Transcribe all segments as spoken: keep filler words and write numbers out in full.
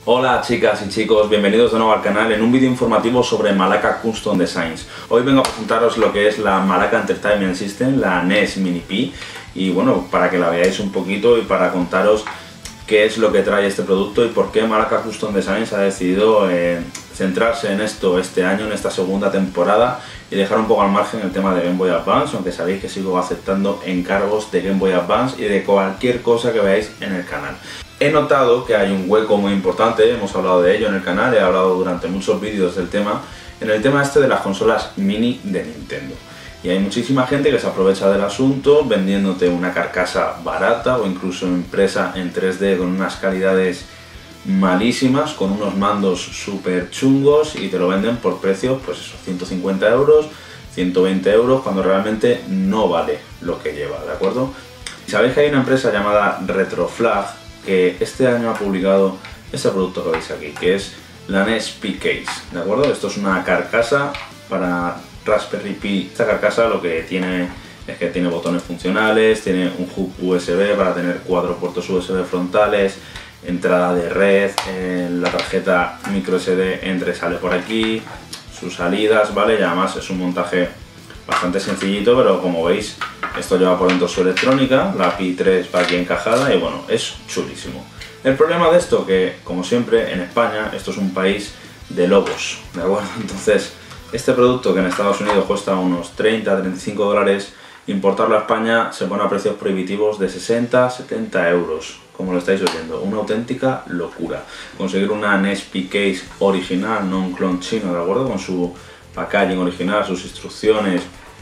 Hola chicas y chicos, bienvenidos de nuevo al canal en un vídeo informativo sobre Malaca Custom Designs. Hoy vengo a presentaros lo que es la Malaca Entertainment System, la N E S Mini P, y bueno, para que la veáis un poquito y para contaros qué es lo que trae este producto y por qué Malaca Custom Designs ha decidido eh, centrarse en esto este año, en esta segunda temporada, y dejar un poco al margen el tema de Game Boy Advance, aunque sabéis que sigo aceptando encargos de Game Boy Advance y de cualquier cosa que veáis en el canal. He notado que hay un hueco muy importante, hemos hablado de ello en el canal, he hablado durante muchos vídeos del tema, en el tema este de las consolas mini de Nintendo. Y hay muchísima gente que se aprovecha del asunto vendiéndote una carcasa barata o incluso impresa en tres D con unas calidades malísimas, con unos mandos súper chungos, y te lo venden por precios, pues eso, ciento cincuenta euros, ciento veinte euros, cuando realmente no vale lo que lleva, ¿de acuerdo? Y sabéis que hay una empresa llamada Retroflag que este año ha publicado este producto que veis aquí, que es la N E S P Case, ¿de acuerdo? Esto es una carcasa para Raspberry Pi. Esta carcasa lo que tiene es que tiene botones funcionales, tiene un hub U S B para tener cuatro puertos U S B frontales, entrada de red, eh, la tarjeta micro S D entra y sale por aquí, sus salidas, ¿vale? Y además es un montaje bastante sencillito, pero como veis, esto lleva por dentro su electrónica, la Pi tres va aquí encajada y bueno, es chulísimo. El problema de esto, que como siempre en España, esto es un país de lobos, ¿de acuerdo? Entonces, este producto que en Estados Unidos cuesta unos treinta a treinta y cinco dólares, importarlo a España se pone a precios prohibitivos de sesenta a setenta euros, como lo estáis oyendo, una auténtica locura. Conseguir una N E S P Case original, no un clon chino, ¿de acuerdo? Con su packaging original, sus instrucciones,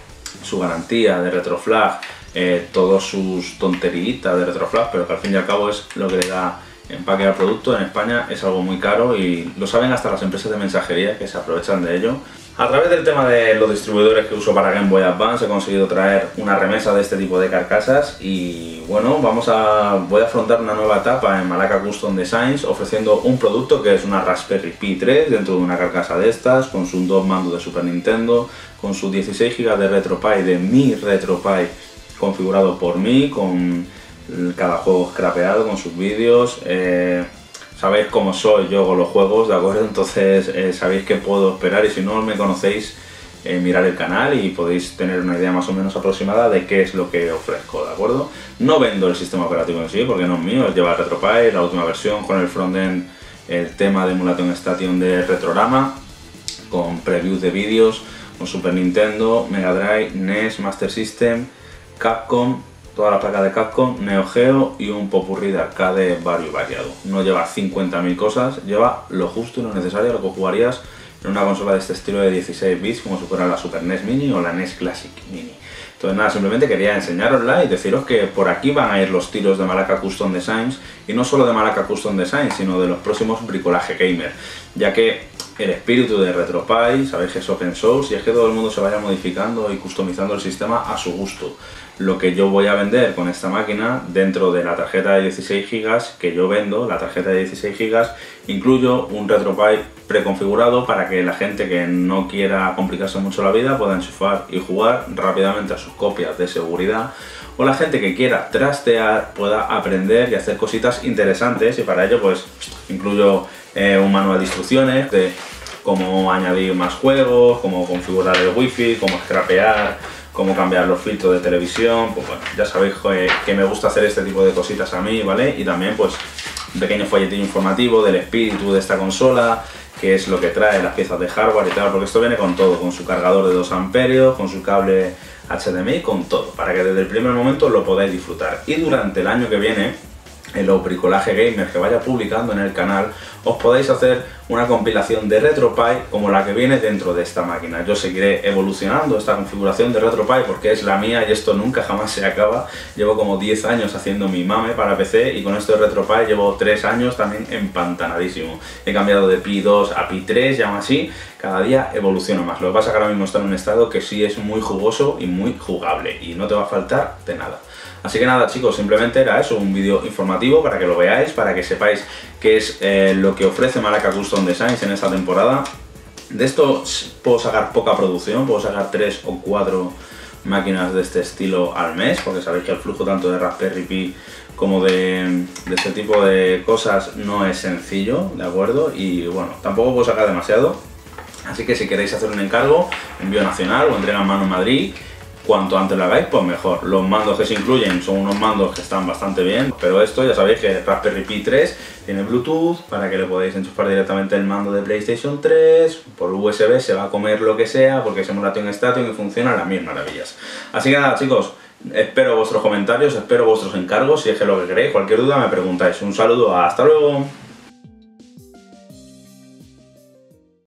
su garantía de Retroflag, eh, todas sus tonterillitas de Retroflag, pero que al fin y al cabo es lo que le da empaque al producto. En España es algo muy caro y lo saben hasta las empresas de mensajería, que se aprovechan de ello. A través del tema de los distribuidores que uso para Game Boy Advance he conseguido traer una remesa de este tipo de carcasas y bueno, vamos a, voy a afrontar una nueva etapa en Malaca Custom Designs ofreciendo un producto que es una Raspberry Pi tres dentro de una carcasa de estas, con sus dos mandos de Super Nintendo, con sus dieciséis gigas de RetroPie, de mi RetroPie configurado por mí, con cada juego scrapeado, con sus vídeos. Eh, Sabéis cómo soy yo con los juegos, ¿de acuerdo? Entonces eh, sabéis qué puedo esperar, y si no me conocéis, eh, mirad el canal y podéis tener una idea más o menos aproximada de qué es lo que ofrezco, ¿de acuerdo? No vendo el sistema operativo en sí, porque no es mío, lleva RetroPie, la última versión, con el frontend, el tema de Emulation Station de Retrorama, con previews de vídeos, con Super Nintendo, Mega Drive, N E S, Master System, Capcom, toda la placa de Capcom, Neo Geo y un popurrí de arcade vario y variado. No lleva cincuenta mil cosas, lleva lo justo y lo necesario, lo que jugarías en una consola de este estilo de dieciséis bits, como si fuera la Super N E S Mini o la N E S Classic Mini. Entonces nada, simplemente quería enseñarosla y deciros que por aquí van a ir los tiros de Malaca Custom Designs, y no solo de Malaca Custom Designs, sino de los próximos bricolaje gamer, ya que el espíritu de RetroPie, sabéis que es open source y es que todo el mundo se vaya modificando y customizando el sistema a su gusto. Lo que yo voy a vender con esta máquina, dentro de la tarjeta de dieciséis gigas que yo vendo, la tarjeta de dieciséis gigas, incluyo un RetroPie preconfigurado para que la gente que no quiera complicarse mucho la vida pueda enchufar y jugar rápidamente a sus copias de seguridad, o la gente que quiera trastear pueda aprender y hacer cositas interesantes, y para ello pues incluyo eh, un manual de instrucciones de cómo añadir más juegos, cómo configurar el wifi, cómo scrapear, cómo cambiar los filtros de televisión. Pues bueno, ya sabéis que, que me gusta hacer este tipo de cositas a mí, ¿vale? Y también pues un pequeño folletín informativo del espíritu de esta consola, qué es lo que trae, las piezas de hardware y tal, porque esto viene con todo, con su cargador de dos amperios, con su cable H D M I, con todo, para que desde el primer momento lo podáis disfrutar. Y durante el año que viene, en los bricolaje gamer que vaya publicando en el canal, os podéis hacer una compilación de RetroPie como la que viene dentro de esta máquina. Yo seguiré evolucionando esta configuración de RetroPie porque es la mía y esto nunca jamás se acaba. Llevo como diez años haciendo mi mame para P C y con esto de RetroPie llevo tres años también empantanadísimo. He cambiado de Pi dos a Pi tres y aún así cada día evoluciono más. Lo que pasa es que ahora mismo está en un estado que sí es muy jugoso y muy jugable y no te va a faltar de nada. Así que nada chicos, simplemente era eso, un vídeo informativo para que lo veáis, para que sepáis qué es eh, lo que ofrece Malaca Custom Designs en esta temporada. De esto puedo sacar poca producción, puedo sacar tres o cuatro máquinas de este estilo al mes, porque sabéis que el flujo tanto de Raspberry Pi como de, de este tipo de cosas no es sencillo, ¿de acuerdo? Y bueno, tampoco puedo sacar demasiado, así que si queréis hacer un encargo, envío nacional o entrega en mano en Madrid, cuanto antes lo hagáis, pues mejor. Los mandos que se incluyen son unos mandos que están bastante bien, pero esto ya sabéis que Raspberry Pi tres tiene Bluetooth para que le podáis enchufar directamente el mando de PlayStation tres, por U S B se va a comer lo que sea porque es emulación Station y funciona a las mil maravillas. Así que nada, chicos, espero vuestros comentarios, espero vuestros encargos, si es que lo que queréis, cualquier duda me preguntáis. Un saludo, hasta luego.